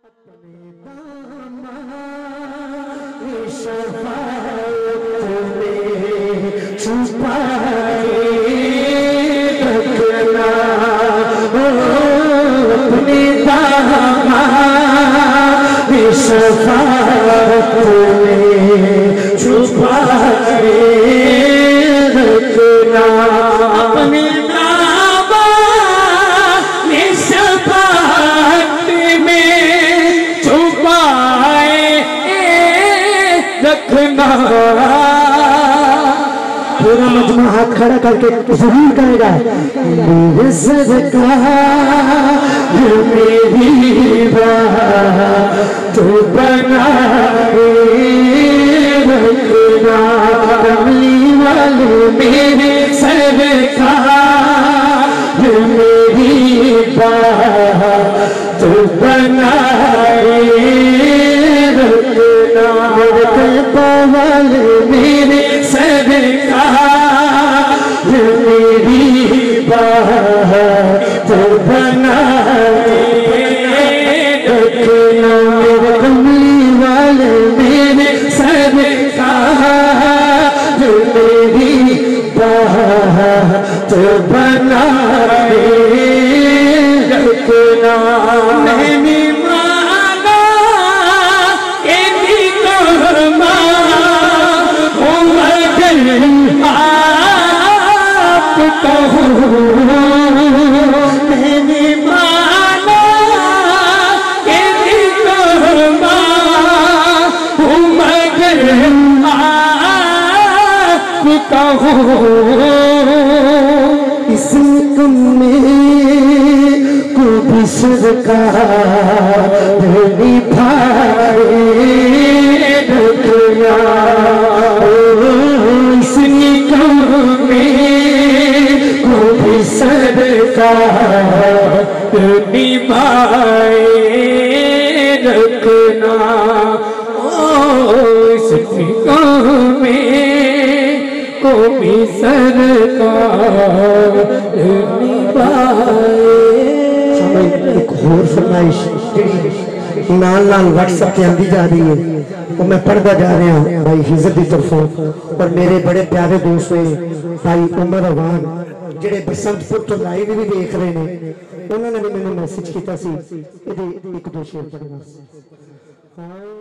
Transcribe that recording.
पूरा मजमा हाथ खड़ा करके जरूर करेगा मेरे सदका मेरी बात तो बना रखना कमली वाले मेरे सदका मेरी बात तो बना रखना वाले मेरे सदका मेरी बात बना रखना कमली वाले मेरे सदका मेरी बात बना रखना मैंने माना कि मगर आपका हो इस कम में को भी सरकार निभाए रखना इस कम में सरकार निभाए रखना इस में को भी सरकार निभाए। एक और फरमाइश नाल नाल व्हाट्सएप पे आती जा रही है वो मैं पढ़ता जा रहा हूँ भाई हिज्जत की तरफों और मेरे बड़े प्यारे दोस्त ने भाई उमर अवान जेडे बसंतपुर तो लाइव भी देख रहे हैं उन्होंने भी मैंने मैसेज किया एक दो शेयर करना।